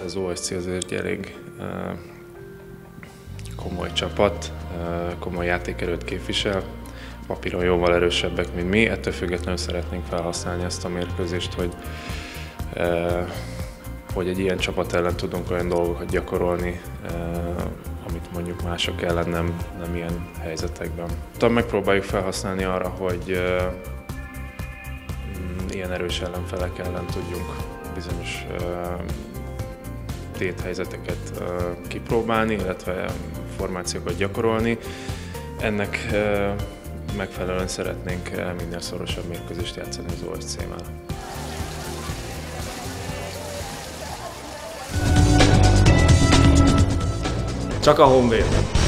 Az OSC azért egy elég komoly csapat, komoly játékerőt képvisel, papíron jóval erősebbek, mint mi, ettől függetlenül szeretnénk felhasználni ezt a mérkőzést, hogy egy ilyen csapat ellen tudunk olyan dolgokat gyakorolni, amit mondjuk mások ellen nem ilyen helyzetekben. Megpróbáljuk felhasználni arra, hogy ilyen erős ellenfelek ellen tudjunk bizonyos téthelyzeteket kipróbálni, illetve formációkat gyakorolni. Ennek megfelelően szeretnénk minél szorosabb mérkőzést játszani az OSC-mel. Csak a Honvéd.